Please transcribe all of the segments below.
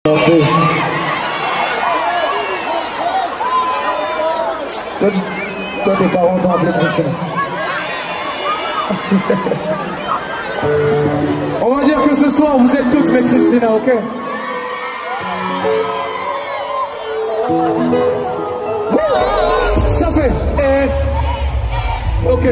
Toi, tes parents t'ont appelé Christina. On va dire que ce soir, vous êtes toutes mes Christina, ok? Ça fait, ok.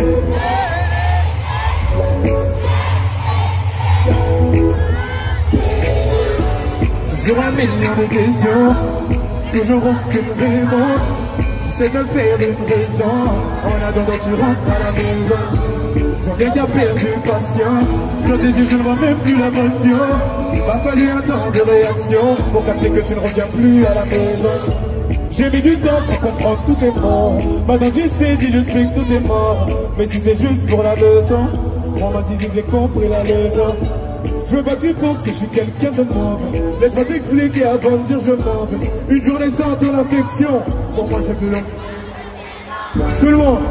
Toujours un million de questions, toujours aucune réponse. J'essaie de me faire une raison, en attendant tu rentres à la maison. J'en viens qu'à perdu patience, dans tes yeux je ne vois même plus la passion. M'a fallu un temps de réaction, pour capter que tu ne reviens plus à la maison. J'ai mis du temps pour comprendre tout est mort. Maintenant que j'ai saisi, je sais que tout est mort. Mais si c'est juste pour la leçon, moi si j'ai compris la leçon. Je veux pas que tu penses que je suis quelqu'un de mauvais. Laisse-moi t'expliquer avant de dire je m'en vais. Une journée sans ton affection, pour moi c'est plus long. Tout le monde.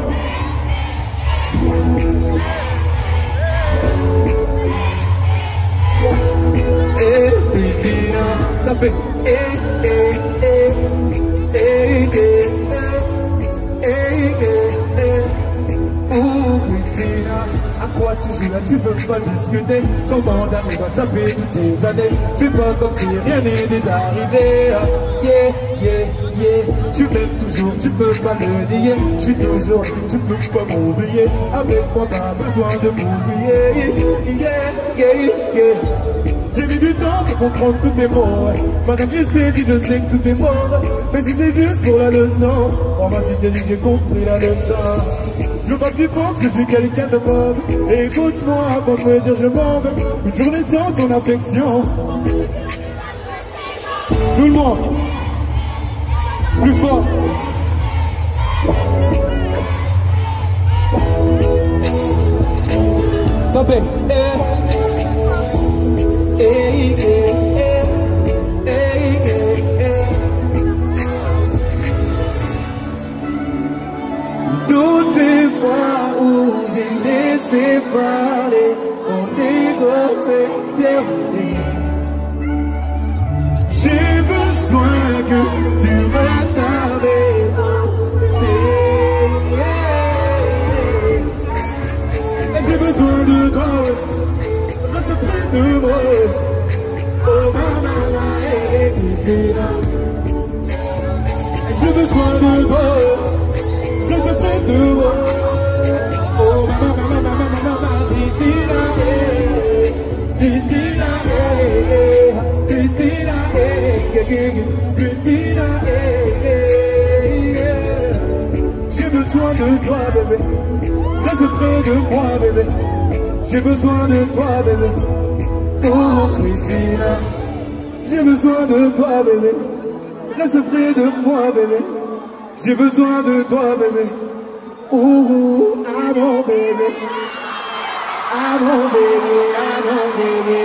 Christina, ça fait Christina, à quoi tu joues là, tu veux pas discuter? Comment t'arrives à saper toutes ces années? Fais pas comme si rien n'était arrivé. Tu m'aimes toujours, tu peux pas le nier. Je suis toujours, tu peux pas m'oublier. Avec moi pas besoin de m'oublier. J'ai mis du temps pour comprendre tous tes mots. Maintenant que j'ai saisi, je sais que tout est mort. Mais si c'est juste pour la leçon, oh moi si je t'ai dit j'ai compris la leçon. Je veux pas que tu penses que je suis quelqu'un de mauvais. Écoute-moi avant de me dire je m'en vais. Une journée sans ton affection. Tout le monde. Plus fort. Ça fait toutes ces fois où j'ai laissé parler, mon ego s'est terminé. J'ai besoin que tu restes avec moi. J'ai besoin de toi, reste près de moi. Oh maman, Christina. J'ai besoin de toi, reste près de moi. Oh maman, Christina. Christina, Christina, Christina, j'ai besoin de toi, bébé. Reste près de moi, bébé. J'ai besoin de toi, bébé. Oh, Christina. J'ai besoin de toi, bébé. Reste près de moi, bébé. J'ai besoin de toi, bébé. Oh, ah mon bébé. Ah mon bébé, ah mon bébé.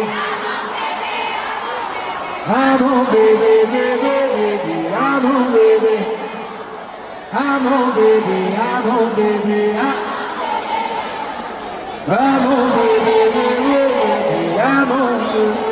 Ah mon bébé, bébé, bébé. Ah mon bébé. Ah mon bébé, ah mon bébé, ah. Ah mon bébé, bébé, bébé, ah mon bébé.